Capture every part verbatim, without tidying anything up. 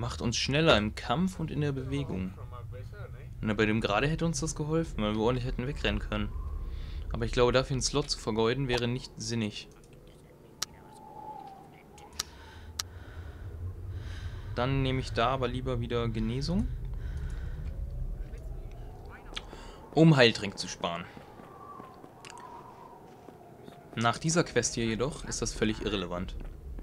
Macht uns schneller im Kampf und in der Bewegung. Na, bei dem gerade hätte uns das geholfen, weil wir ordentlich hätten wegrennen können. Aber ich glaube, dafür einen Slot zu vergeuden, wäre nicht sinnig. Dann nehme ich da aber lieber wieder Genesung. Um Heiltränke zu sparen. Nach dieser Quest hier jedoch ist das völlig irrelevant.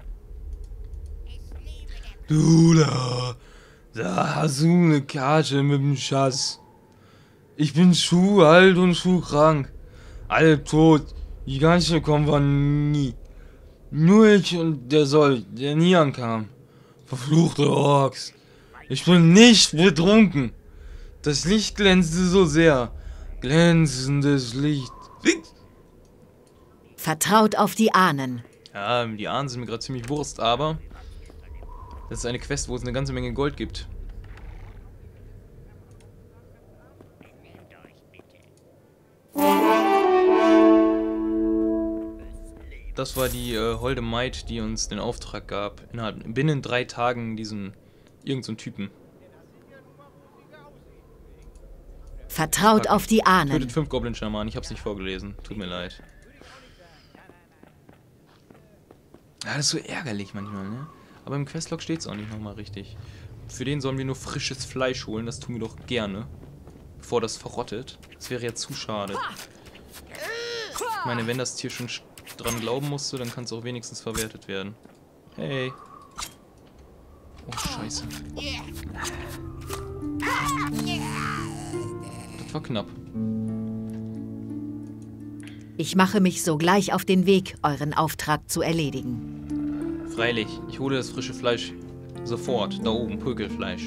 Du da, da hast du eine Karte mit dem Schatz. Ich bin schuhalt und schuhkrank. Alle tot. Die ganze Kompanie. Nur ich und der Sold, der nie ankam. Verfluchte Orks. Ich bin nicht betrunken. Das Licht glänzte so sehr. Glänzendes Licht. Vertraut auf die Ahnen. Ja, die Ahnen sind mir gerade ziemlich Wurst, aber das ist eine Quest, wo es eine ganze Menge Gold gibt. Das war die äh, holde Maid, die uns den Auftrag gab, innerhalb, binnen drei Tagen diesen irgendeinen so Typen. Vertraut auf die Ahnen. Tötet fünf Goblin-Schamanen, ich hab's nicht vorgelesen, tut mir leid. Ja, das ist so ärgerlich manchmal, ne? Aber im Questlog steht's auch nicht nochmal richtig. Für den sollen wir nur frisches Fleisch holen, das tun wir doch gerne. Bevor das verrottet. Das wäre ja zu schade. Ich meine, wenn das Tier schon dran glauben musste, dann kann es auch wenigstens verwertet werden. Hey. Oh, scheiße. Das war knapp. Ich mache mich sogleich auf den Weg, euren Auftrag zu erledigen. Freilich, ich hole das frische Fleisch sofort. Da oben, Pökelfleisch.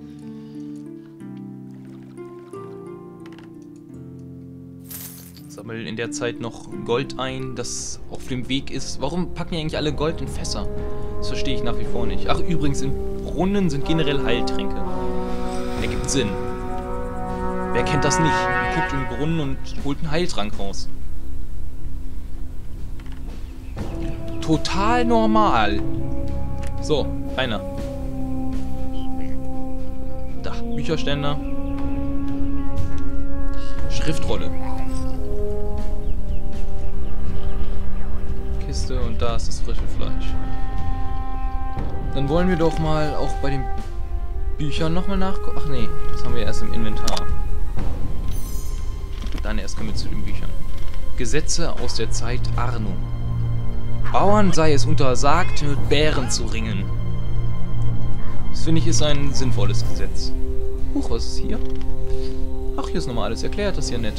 Sammel in der Zeit noch Gold ein, das auf dem Weg ist. Warum packen die eigentlich alle Gold in Fässer? Das verstehe ich nach wie vor nicht. Ach, übrigens, in Brunnen sind generell Heiltränke. Ergibt Sinn. Wer kennt das nicht? Man guckt in den Brunnen und holt einen Heiltrank raus. Total normal. So, einer. Da, Bücherständer. Schriftrolle. Kiste und da ist das frische Fleisch. Dann wollen wir doch mal auch bei den Büchern nochmal nachgucken. Ach nee, das haben wir erst im Inventar. Dann erst kommen wir zu den Büchern. Gesetze aus der Zeit Arno. Bauern sei es untersagt, mit Bären zu ringen. Das finde ich ist ein sinnvolles Gesetz. Huch, was ist hier? Ach, hier ist nochmal alles erklärt, das ist ja nett.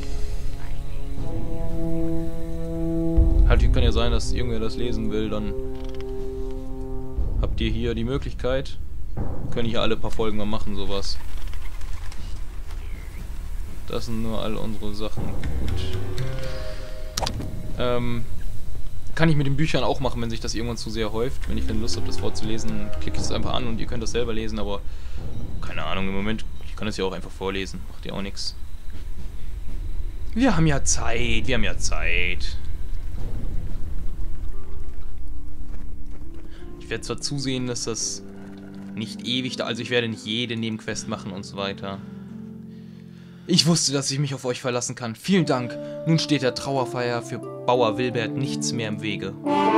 Halt, kann ja sein, dass irgendwer das lesen will, dann habt ihr hier die Möglichkeit. Können hier alle paar Folgen mal machen, sowas. Das sind nur all unsere Sachen. Gut. Ähm... Kann ich mit den Büchern auch machen, wenn sich das irgendwann zu sehr häuft. Wenn ich dann Lust habe, das vorzulesen, klicke ich es einfach an und ihr könnt das selber lesen, aber keine Ahnung, im Moment, ich kann das ja auch einfach vorlesen. Macht ja auch nichts. Wir haben ja Zeit, wir haben ja Zeit. Ich werde zwar zusehen, dass das nicht ewig da, also ich werde nicht jede Nebenquest machen und so weiter. Ich wusste, dass ich mich auf euch verlassen kann. Vielen Dank. Nun steht der Trauerfeier für Bauer Wilbert nichts mehr im Wege.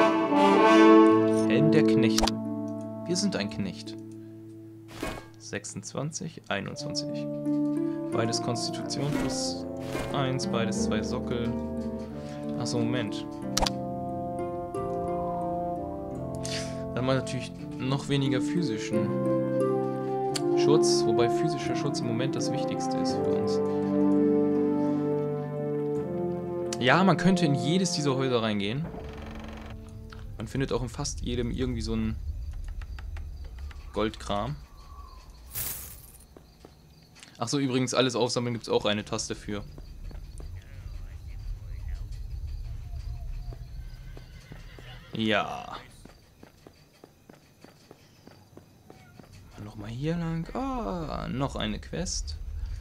Helm der Knechte. Wir sind ein Knecht. sechsundzwanzig, einundzwanzig. Beides Konstitution plus eins, beides zwei Sockel. Achso, Moment. Dann mal natürlich noch weniger physischen Schutz, wobei physischer Schutz im Moment das Wichtigste ist für uns. Ja, man könnte in jedes dieser Häuser reingehen. Man findet auch in fast jedem irgendwie so einen Goldkram. Achso, übrigens, alles aufsammeln gibt es auch eine Taste für. Ja. Nochmal hier lang. Ah, noch eine Quest.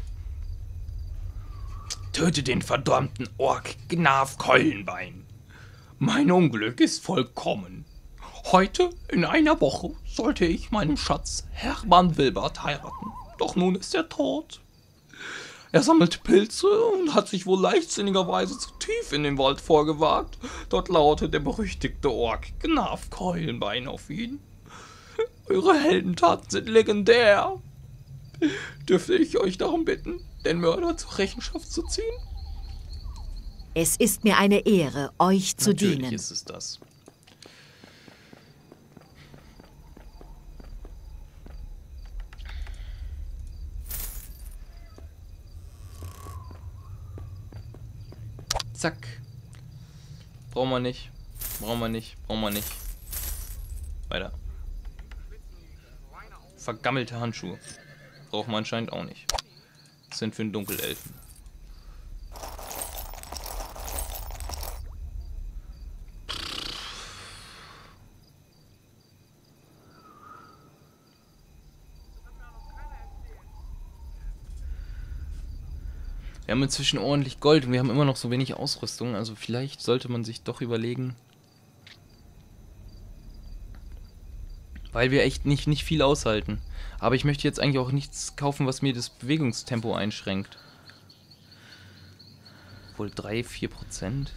Töte den verdammten Ork Gnaf Keulenbein. Mein Unglück ist vollkommen. Heute, in einer Woche, sollte ich meinen Schatz Hermann Wilbert heiraten. Doch nun ist er tot. Er sammelt Pilze und hat sich wohl leichtsinnigerweise zu tief in den Wald vorgewagt. Dort lauerte der berüchtigte Ork Gnaf Keulenbein auf ihn. Eure Heldentaten sind legendär. Dürfte ich euch darum bitten, den Mörder zur Rechenschaft zu ziehen? Es ist mir eine Ehre, euch zu Natürlich dienen. ist es das. Zack. Brauchen wir nicht. Brauchen wir nicht. Brauchen wir nicht. Weiter. Vergammelte Handschuhe. Brauchen wir anscheinend auch nicht. Das sind für einen Dunkelelfen. Wir haben inzwischen ordentlich Gold und wir haben immer noch so wenig Ausrüstung. Also vielleicht sollte man sich doch überlegen. Weil wir echt nicht, nicht viel aushalten. Aber ich möchte jetzt eigentlich auch nichts kaufen, was mir das Bewegungstempo einschränkt. Wohl drei, vier Prozent.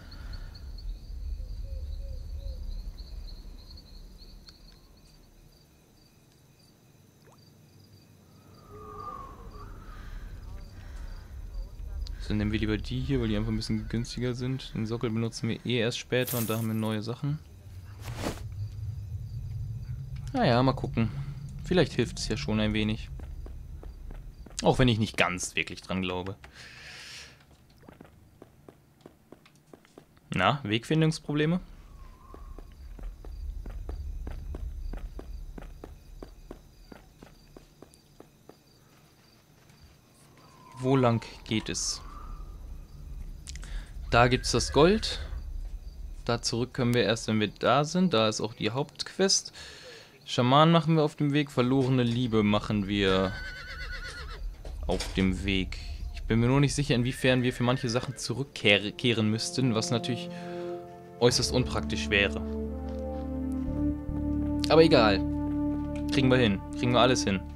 Dann nehmen wir lieber die hier, weil die einfach ein bisschen günstiger sind. Den Sockel benutzen wir eh erst später und da haben wir neue Sachen. Naja, mal gucken. Vielleicht hilft es ja schon ein wenig. Auch wenn ich nicht ganz wirklich dran glaube. Na, Wegfindungsprobleme? Wo lang geht es? Da gibt es das Gold. Da zurück können wir erst, wenn wir da sind. Da ist auch die Hauptquest. Schaman machen wir auf dem Weg. Verlorene Liebe machen wir auf dem Weg. Ich bin mir nur nicht sicher, inwiefern wir für manche Sachen zurückkehren müssten, was natürlich äußerst unpraktisch wäre. Aber egal. Kriegen wir hin. Kriegen wir alles hin.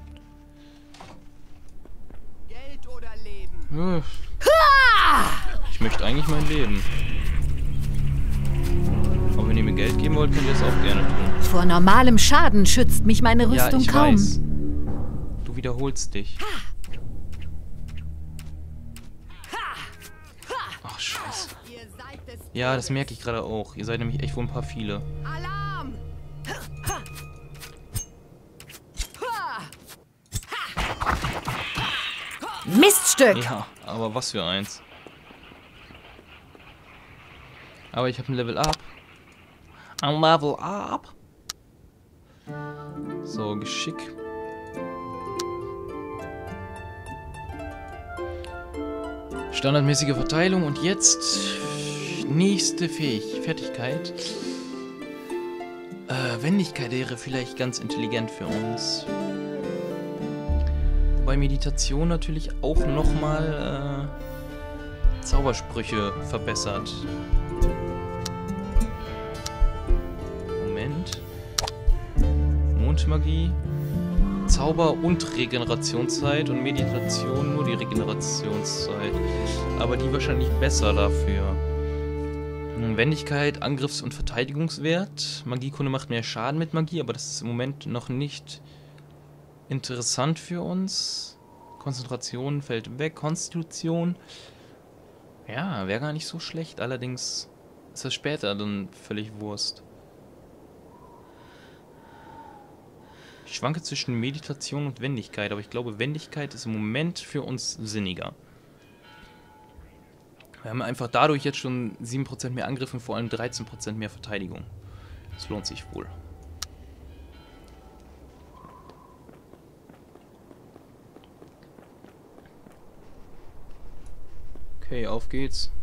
Geld oder Leben? Ja. Ich möchte eigentlich mein Leben. Aber wenn ihr mir Geld geben wollt, könnt ihr es auch gerne tun. Vor normalem Schaden schützt mich meine Rüstung ja, ich kaum. weiß. Du wiederholst dich. Ach, scheiße. Ihr seid des Ja, das merke ich gerade auch. Ihr seid nämlich echt wohl ein paar viele. Alarm! Miststück! Ja, aber was für eins. Aber ich habe ein Level Up. Ein Level Up. So, Geschick. Standardmäßige Verteilung und jetzt nächste Fähig Fertigkeit. Äh, Wendigkeit wäre vielleicht ganz intelligent für uns. Wobei Meditation natürlich auch nochmal äh, Zaubersprüche verbessert. Moment. Mondmagie. Zauber und Regenerationszeit und Meditation nur die Regenerationszeit. Aber die wahrscheinlich besser dafür. Wendigkeit, Angriffs- und Verteidigungswert. Magiekunde macht mehr Schaden mit Magie, aber das ist im Moment noch nicht interessant für uns. Konzentration fällt weg. Konstitution. Ja, wäre gar nicht so schlecht. Allerdings ist das später dann völlig Wurst. Ich schwanke zwischen Meditation und Wendigkeit, aber ich glaube, Wendigkeit ist im Moment für uns sinniger. Wir haben einfach dadurch jetzt schon sieben Prozent mehr Angriff und vor allem dreizehn Prozent mehr Verteidigung. Das lohnt sich wohl. Okay, auf geht's.